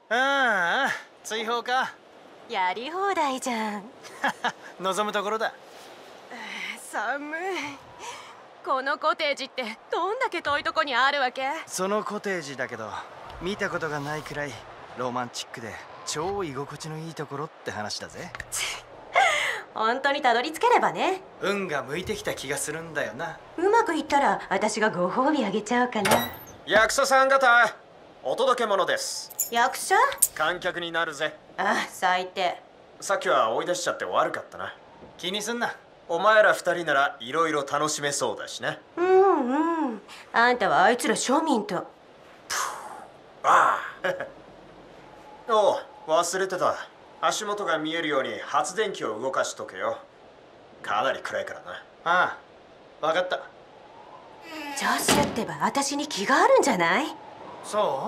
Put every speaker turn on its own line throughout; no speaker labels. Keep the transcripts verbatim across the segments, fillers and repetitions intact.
ああ、追放か。
やり放題じゃん。
望むところだ。
寒い。このコテージってどんだけ遠いとこにあるわけ？
そのコテージだけど、見たことがないくらいロマンチックで超居心地のいいところって話だぜ。
本当にたどり着ければね。
運が向いてきた気がするんだよな。
うまくいったら私がご褒美あげちゃおうかな。
役者さん方、お届け物です。
役者？
観客になるぜ。
あ、最低。
さっきは追い出しちゃって悪かったな。
気にすんな。
お前ら二人ならいろいろ楽しめそうだしね。
うんうん。あんたはあいつら庶民と。
ああおう、忘れてた。足元が見えるように発電機を動かしとけよ。かなり暗いからな。
ああ、分かった。
ジョッシュってば私に気があるんじゃない？
そう？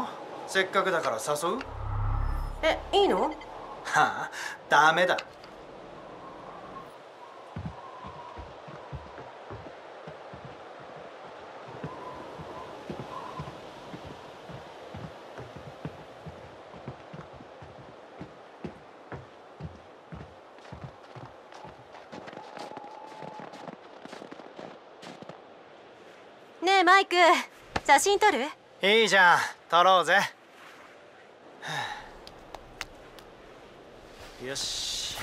せっかくだから誘う？
え、いいの？
はあ、ダメだ。
ねえマイク、写真撮る？
いいじゃん、撮ろうぜ。よし。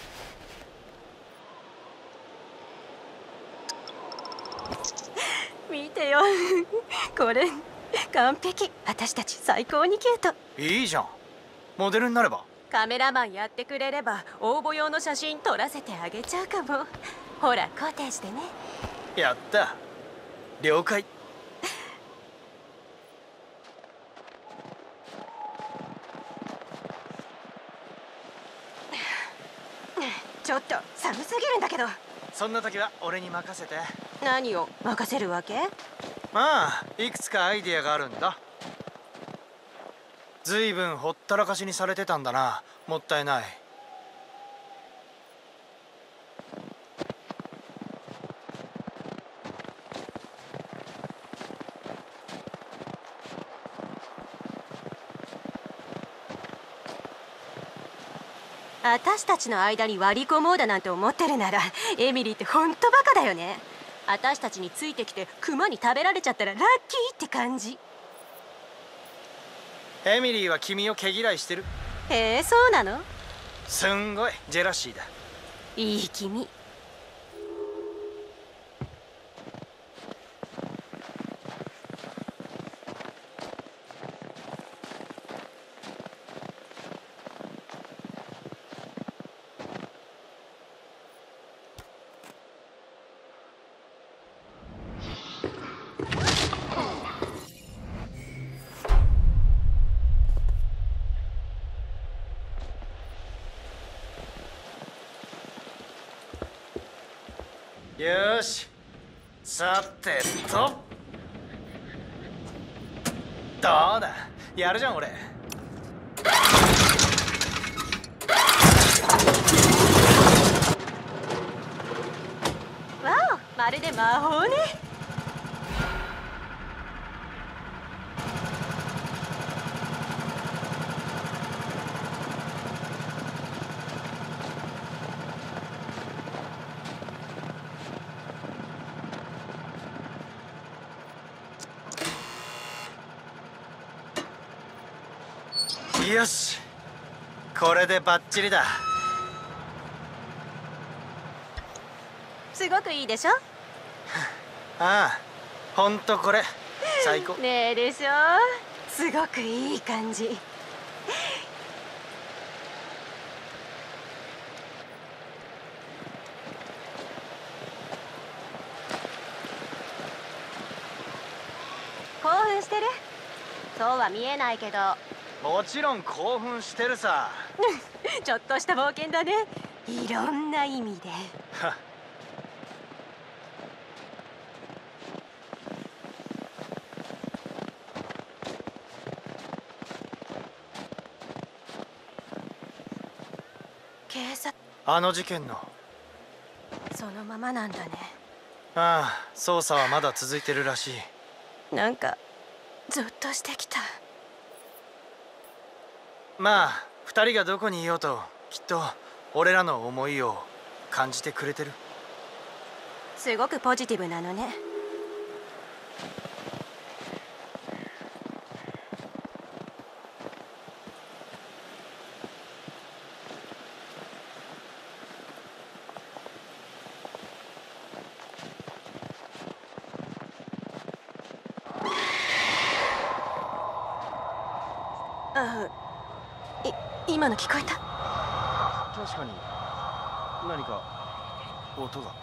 見てよこれ完璧。私たち最高にキュート。
いいじゃん、モデルになれば。
カメラマンやってくれれば応募用の写真撮らせてあげちゃうかも。ほらコテージでね。
やった、了解。
ちょっと寒すぎるんだけど。
そんな時は俺に任せて。
何を任せるわけ？
まあ、いくつかアイディアがあるんだ。ずいぶんほったらかしにされてたんだな。もったいない。
私たちの間に割り込もうだなんて思ってるなら、エミリーってほんとバカだよね。私たちについてきてクマに食べられちゃったらラッキーって感じ。
エミリーは君を毛嫌いしてる。
へえ、そうなの？
すんごいジェラシーだ。
いい君。
よーし、さてと、どうだ、やるじゃん俺。
わお、まるで魔法ね。
よし、これでバッチリだ。
すごくいいでしょ？
ああ、ほんとこれ最高。
ねえでしょ？すごくいい感じ。興奮してる？そうは見えないけど。
もちろん興奮してるさ。
ちょっとした冒険だね。いろんな意味で。警察。
あの事件の。
そのままなんだね。
ああ、捜査はまだ続いてるらしい。
なんかゾッとしてきた。
まあ二人がどこにいようときっと俺らの思いを感じてくれてる。
すごくポジティブなのね。あ、い今の聞こえた？
確かに何か音が。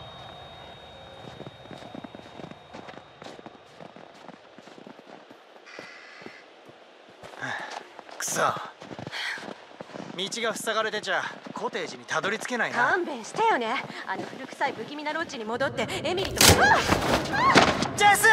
くそ、道が塞がれてちゃコテージにたどり着けないな。
勘弁してよね。あの古臭い不気味なロッジに戻ってエミリーと。
ジェス！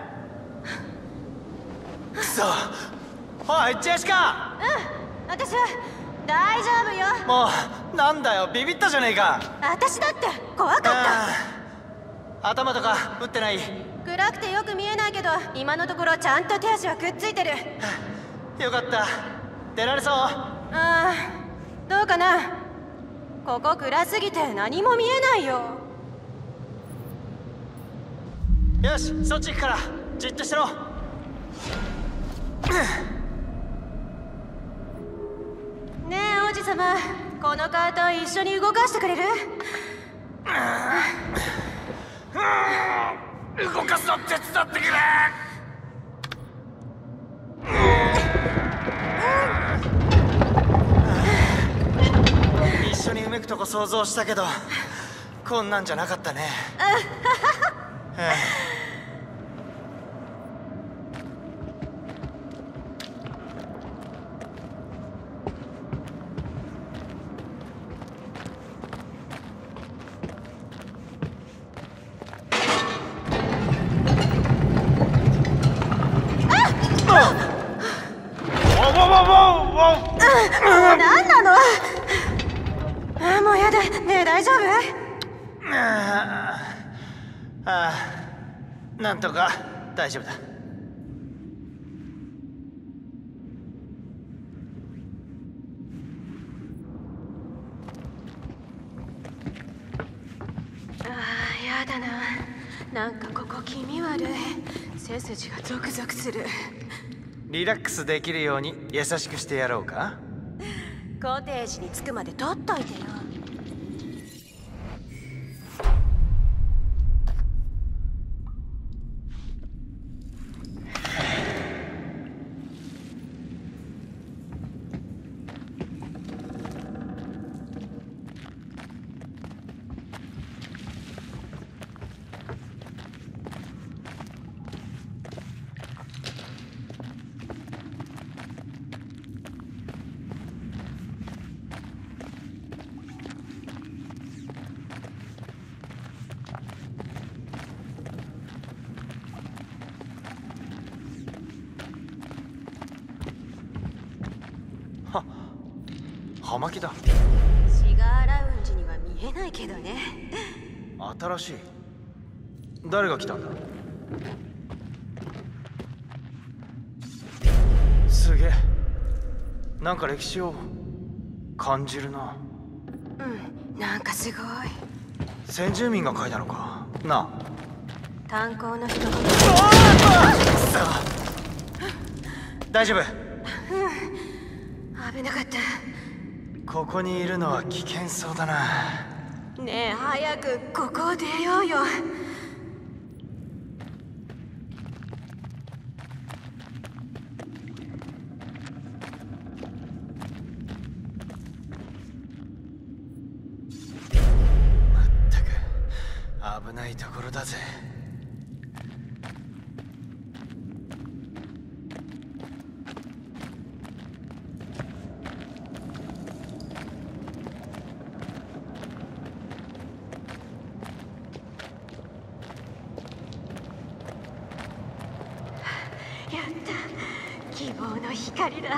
くそ、おいジェシカ！
うん、私は大丈夫よ。
もうなんだよ、ビビったじゃねえか。
私だって怖かった。
頭とか打ってない？
暗くてよく見えないけど今のところちゃんと手足はくっついてる。
よかった。出られそう？
ああ、どうかな。ここ暗すぎて何も見えないよ。
よし、そっち行くからじっとしてろ。
ねえ王子様、このカート一緒に動かしてくれる？
動かすの手伝ってくれ。一緒にうめくとこ想像したけどこんなんじゃなかったね。
何なの？あ、もうやだ。ねえ大丈夫？
ああ、なんとか大丈夫だ。
ああ、やだな。なんかここ気味悪い。背筋がゾクゾクする。
リラックスできるように優しくしてやろうか。
コテージに着くまで取っといてよ。
葉巻だ。
シガーラウンジには見えないけどね。
新しい。誰が来たんだ？すげえ、なんか歴史を感じるな。
うん、なんかすごい。
先住民が書いたのかなあ。
炭鉱の人が。
大丈夫？
危なかった。
ここにいるのは危険そうだな。
ねえ早くここを出ようよ。
まったく危ないところだぜ。
やった、希望の光だ。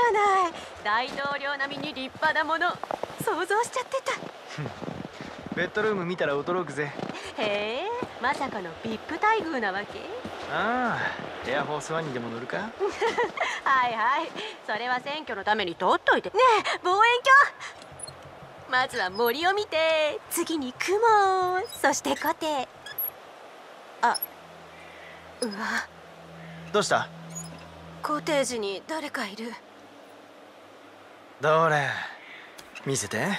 ゃない。大統領並みに立派なもの想像しちゃってた。
ベッドルーム見たら驚くぜ。
へえ、まさかの ブイアイピー 待遇なわけ？
ああ、エアフォースワンにでも乗るか。
はいはい、それは選挙のために取っといて。ねえ、望遠鏡。まずは森を見て、次に雲、そしてコテ。あ、うわ。
どうした？
コテージに誰かいる。
どれ見せて。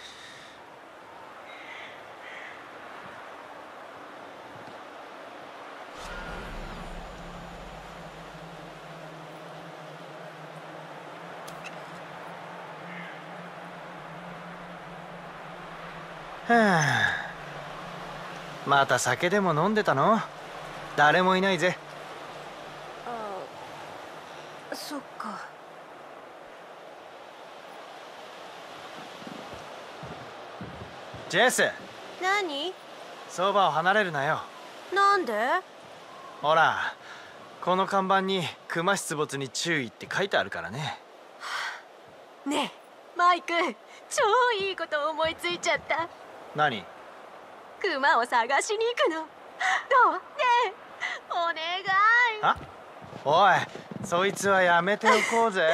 はあ、また酒でも飲んでたの？誰もいないぜ。
あ、そっか。
ジェス、
何？
そばを離れるなよ。
なんで？
ほら、この看板にクマ出没に注意って書いてあるからね。
ねえ、マイク、超いいこと思いついちゃった。
何？
クマを探しに行くの。どう？ねえ、お願い。
あ、おい、そいつはやめておこうぜ。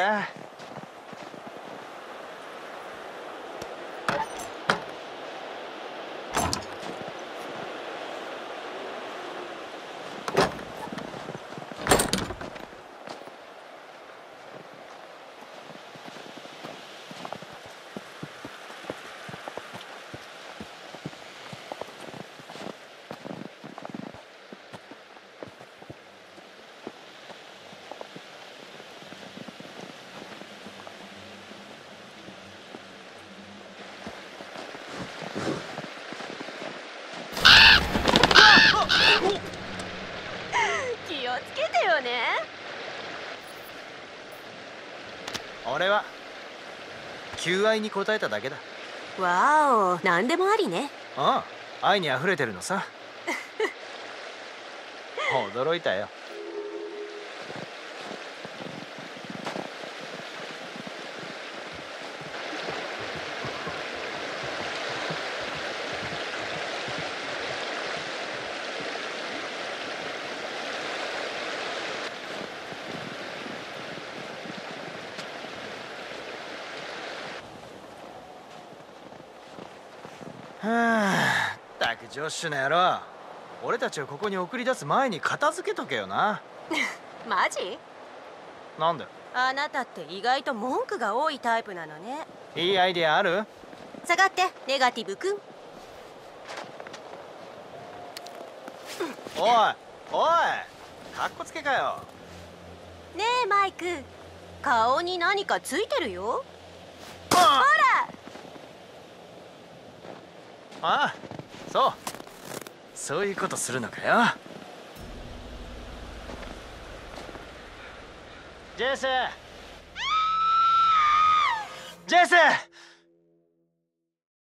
気をつけてよね。
俺は求愛に応えただけだ。
わお、なんでもありね。
ああ、愛にあふれてるのさ。驚いたよ。はあ、ったくジョッシュの野郎、俺たちをここに送り出す前に片付けとけよな。
マジ？
なんで？
あなたって意外と文句が多いタイプなのね。
いいアイデアある？
下がって、ネガティブくん。
おいおい、かっこつけかよ。
ねえマイク、顔に何かついてるよ。
あ
ほら。
ああ、そう、そういうことするのかよ。ジェスジェス